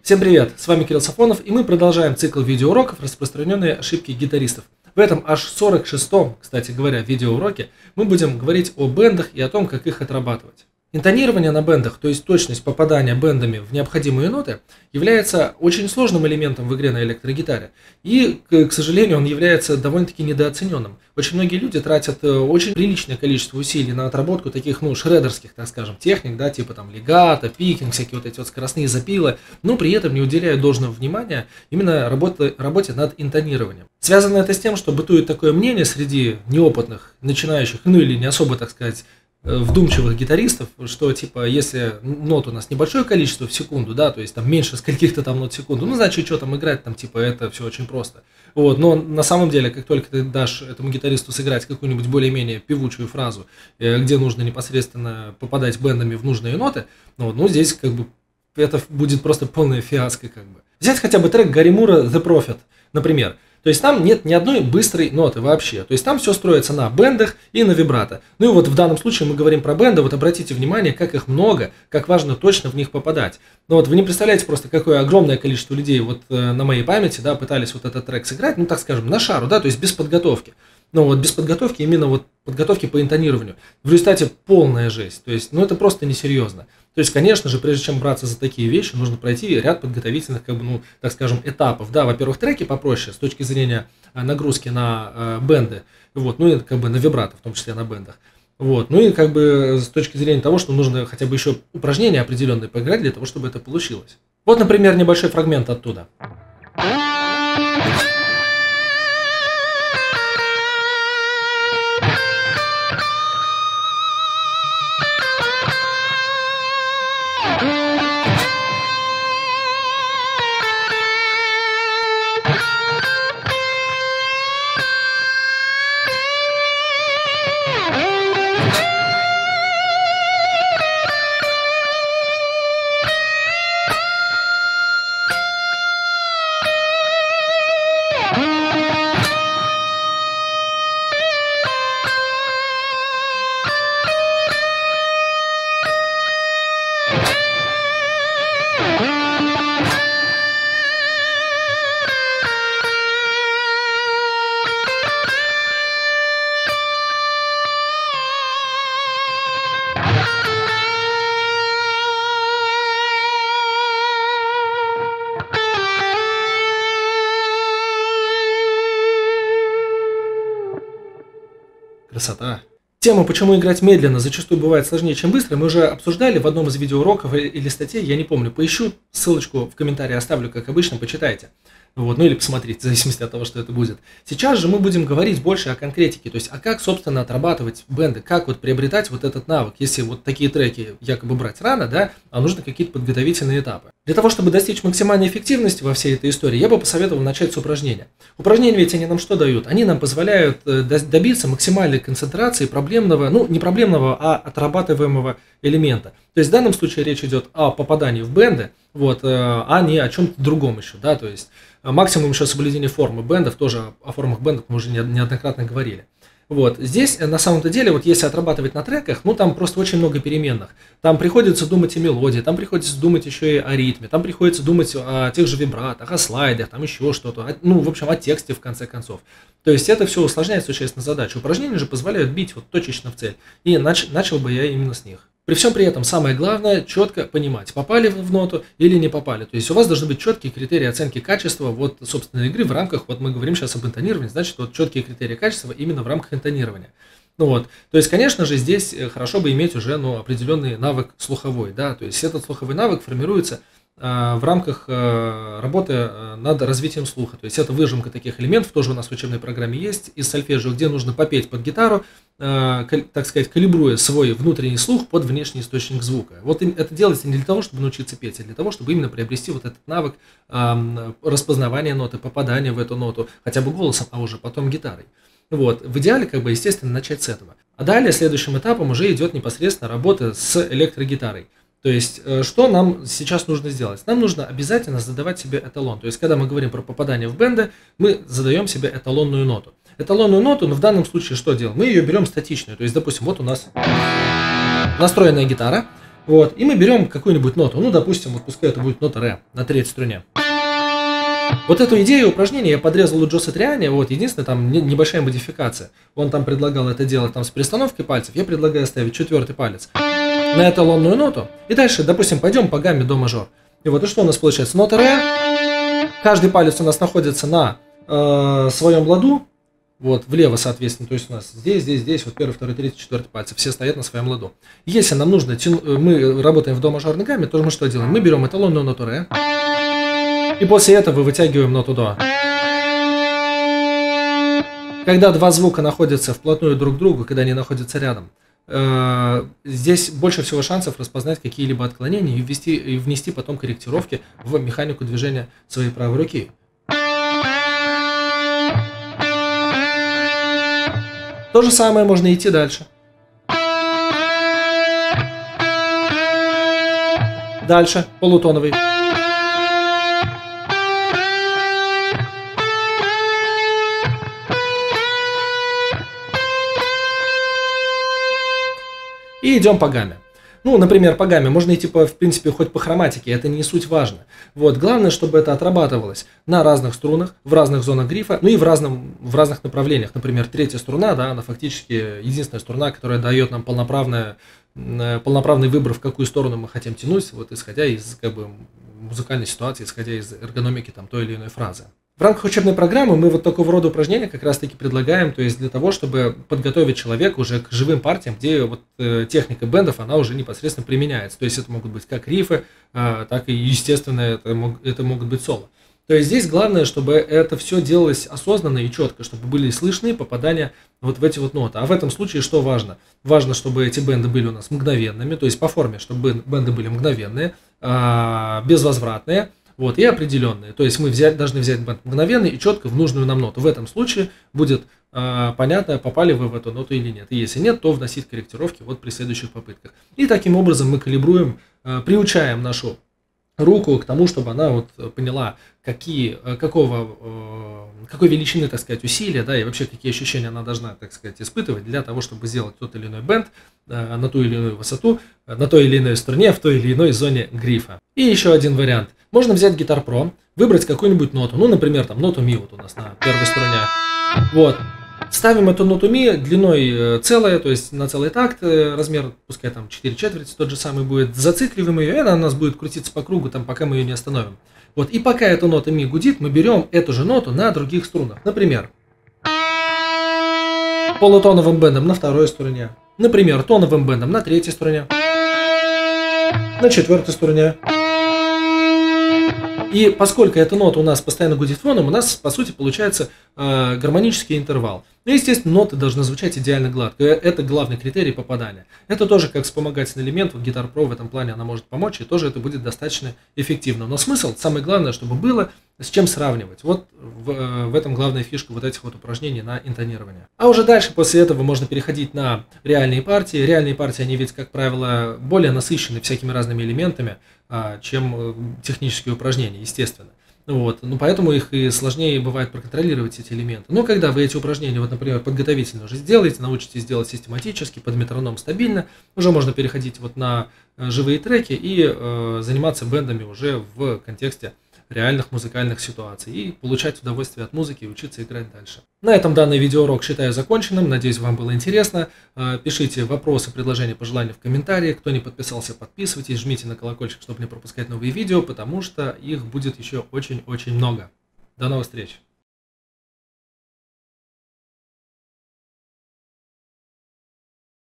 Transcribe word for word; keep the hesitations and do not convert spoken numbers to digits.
Всем привет, с вами Кирилл Сафонов, и мы продолжаем цикл видеоуроков «Распространенные ошибки гитаристов». В этом аж сорок шестом, кстати говоря, видеоуроке мы будем говорить о бендах и о том, как их отрабатывать. Интонирование на бендах, то есть точность попадания бендами в необходимые ноты, является очень сложным элементом в игре на электрогитаре. И, к сожалению, он является довольно-таки недооцененным. Очень многие люди тратят очень приличное количество усилий на отработку таких, ну, шредерских, так скажем, техник, да, типа там легато, пикинг, всякие вот эти вот скоростные запилы, но при этом не уделяют должного внимания именно работе, работе над интонированием. Связано это с тем, что бытует такое мнение среди неопытных, начинающих, ну или не особо, так сказать, вдумчивых гитаристов, что типа если нот у нас небольшое количество в секунду, да, то есть там меньше скольких-то там нот в секунду, ну значит что там играть, там типа это все очень просто. Вот, но на самом деле, как только ты дашь этому гитаристу сыграть какую-нибудь более-менее певучую фразу, где нужно непосредственно попадать бендами в нужные ноты, ну, ну здесь как бы это будет просто полная фиаско как бы. Взять хотя бы трек Гарри Мура The Prophet, например. То есть там нет ни одной быстрой ноты вообще. То есть там все строится на бендах и на вибрато. Ну и вот в данном случае мы говорим про бенды. Вот обратите внимание, как их много, как важно точно в них попадать. Ну вот вы не представляете просто, какое огромное количество людей вот э, на моей памяти, да, пытались вот этот трек сыграть, ну так скажем, на шару, да, то есть без подготовки. Но вот без подготовки, именно вот подготовки по интонированию. В результате полная жесть. То есть, ну это просто несерьезно. То есть, конечно же, прежде чем браться за такие вещи, нужно пройти ряд подготовительных, как бы, ну, так скажем, этапов. Да, во-первых, треки попроще с точки зрения нагрузки на э, бенды, вот, ну и как бы на вибрато, в том числе на бендах. Вот, ну и как бы с точки зрения того, что нужно хотя бы еще упражнения определенные поиграть для того, чтобы это получилось. Вот, например, небольшой фрагмент оттуда. Красота. Тему, почему играть медленно зачастую бывает сложнее, чем быстро, мы уже обсуждали в одном из видеоуроков или статей, я не помню, поищу, ссылочку в комментарии оставлю, как обычно, почитайте. Вот, ну или посмотрите, в зависимости от того, что это будет. Сейчас же мы будем говорить больше о конкретике, то есть, а как, собственно, отрабатывать бенды, как вот приобретать вот этот навык, если вот такие треки якобы брать рано, да, а нужно какие-то подготовительные этапы. Для того, чтобы достичь максимальной эффективности во всей этой истории, я бы посоветовал начать с упражнения. Упражнения ведь они нам что дают? Они нам позволяют добиться максимальной концентрации проблемного, ну не проблемного, а отрабатываемого элемента. То есть в данном случае речь идет о попадании в бенды, вот, а не о чем-то другом еще, да, то есть максимум еще соблюдения формы бендов, тоже о формах бендов мы уже неоднократно говорили. Вот. Здесь на самом-то деле, вот если отрабатывать на треках, ну там просто очень много переменных. Там приходится думать о мелодии, там приходится думать еще и о ритме, там приходится думать о тех же вибратах, о слайдах, там еще что-то, ну в общем о тексте в конце концов. То есть это все усложняет существенно задачу. Упражнения же позволяют бить вот точечно в цель. И нач- начал бы я именно с них. При всем при этом самое главное четко понимать, попали в ноту или не попали. То есть у вас должны быть четкие критерии оценки качества вот собственной игры в рамках, вот мы говорим сейчас об интонировании, значит вот четкие критерии качества именно в рамках интонирования. Ну вот, то есть, конечно же, здесь хорошо бы иметь уже ну, определенный навык слуховой, да, то есть этот слуховой навык формируется в рамках работы над развитием слуха. То есть это выжимка таких элементов, тоже у нас в учебной программе есть, из сольфеджио, где нужно попеть под гитару, так сказать, калибруя свой внутренний слух под внешний источник звука. Вот это делается не для того, чтобы научиться петь, а для того, чтобы именно приобрести вот этот навык распознавания ноты, попадания в эту ноту, хотя бы голосом, а уже потом гитарой. Вот. В идеале, как бы, естественно, начать с этого. А далее, следующим этапом уже идет непосредственно работа с электрогитарой. То есть, что нам сейчас нужно сделать? Нам нужно обязательно задавать себе эталон. То есть, когда мы говорим про попадание в бенды, мы задаем себе эталонную ноту. Эталонную ноту, но в данном случае что делаем? Мы ее берем статичную. То есть, допустим, вот у нас настроенная гитара. Вот, и мы берем какую-нибудь ноту, ну, допустим, вот пускай это будет нота ре на третьей струне. Вот эту идею упражнения я подрезал у Джо Сатриани, вот, единственное, там небольшая модификация. Он там предлагал это делать там с перестановкой пальцев, я предлагаю ставить четвертый палец на эталонную ноту, и дальше, допустим, пойдем по гамме до мажор. И вот, и что у нас получается? Нота ре, каждый палец у нас находится на э, своем ладу, вот, влево, соответственно, то есть у нас здесь, здесь, здесь, вот первый, второй, третий, четвертый пальцы, все стоят на своем ладу. Если нам нужно, тяну, мы работаем в до мажорной гамме, то мы что делаем? Мы берем эталонную ноту ре, и после этого вытягиваем ноту до. Когда два звука находятся вплотную друг к другу, когда они находятся рядом, э, здесь больше всего шансов распознать какие-либо отклонения и, ввести, и внести потом корректировки в механику движения своей правой руки. То же самое можно идти дальше. Дальше, полутоновый. И идем по гамме. Ну, например, по гамме можно идти, по, в принципе, хоть по хроматике, это не суть важно. Вот, главное, чтобы это отрабатывалось на разных струнах, в разных зонах грифа, ну и в, разном, в разных направлениях. Например, третья струна, да, она фактически единственная струна, которая дает нам полноправное, полноправный выбор, в какую сторону мы хотим тянуть, вот, исходя из как бы, музыкальной ситуации, исходя из эргономики там, той или иной фразы. В рамках учебной программы мы вот такого рода упражнения как раз таки предлагаем, то есть для того, чтобы подготовить человека уже к живым партиям, где вот э, техника бендов, она уже непосредственно применяется. То есть это могут быть как рифы, э, так и, естественно, это, мог, это могут быть соло. То есть здесь главное, чтобы это все делалось осознанно и четко, чтобы были слышны попадания вот в эти вот ноты. А в этом случае что важно? Важно, чтобы эти бенды были у нас мгновенными, то есть по форме, чтобы бенды были мгновенные, э, безвозвратные. Вот, и определенные. То есть мы взять, должны взять бенд мгновенный и четко в нужную нам ноту. В этом случае будет э, понятно, попали вы в эту ноту или нет. И если нет, то вносить корректировки вот при следующих попытках. И таким образом мы калибруем, э, приучаем нашу руку к тому, чтобы она вот поняла, какие, какого, э, какой величины, так сказать, усилия, да, и вообще какие ощущения она должна, так сказать, испытывать для того, чтобы сделать тот или иной бенд э, на ту или иную высоту, на той или иной струне, в той или иной зоне грифа. И еще один вариант. Можно взять Guitar Pro, выбрать какую-нибудь ноту, ну, например, там ноту ми вот у нас на первой струне. Вот. Ставим эту ноту ми длиной целая, то есть на целый такт, размер, пускай там четыре четверти, тот же самый будет, зацикливаем ее, и она у нас будет крутиться по кругу, там, пока мы ее не остановим. Вот. И пока эта нота ми гудит, мы берем эту же ноту на других струнах. Например, полутоновым бендом на второй струне. Например, тоновым бендом на третьей струне. На четвертой струне. И поскольку эта нота у нас постоянно гудит фоном, у нас, по сути, получается э, гармонический интервал. Ну, естественно, ноты должны звучать идеально гладко. Это главный критерий попадания. Это тоже как вспомогательный элемент. Вот Guitar Pro в этом плане она может помочь, и тоже это будет достаточно эффективно. Но смысл, самое главное, чтобы было с чем сравнивать. Вот в, в этом главная фишка вот этих вот упражнений на интонирование. А уже дальше, после этого, можно переходить на реальные партии. Реальные партии, они ведь, как правило, более насыщены всякими разными элементами, чем технические упражнения, естественно. Вот. Ну, поэтому их и сложнее бывает проконтролировать, эти элементы. Но когда вы эти упражнения, вот, например, подготовительно уже сделаете, научитесь делать систематически, под метроном стабильно, уже можно переходить вот на живые треки и э, заниматься бендами уже в контексте реальных музыкальных ситуаций и получать удовольствие от музыки и учиться играть дальше. На этом данный видеоурок считаю законченным. Надеюсь, вам было интересно. Пишите вопросы, предложения, пожелания в комментариях. Кто не подписался, подписывайтесь, жмите на колокольчик, чтобы не пропускать новые видео, потому что их будет еще очень-очень много. До новых встреч!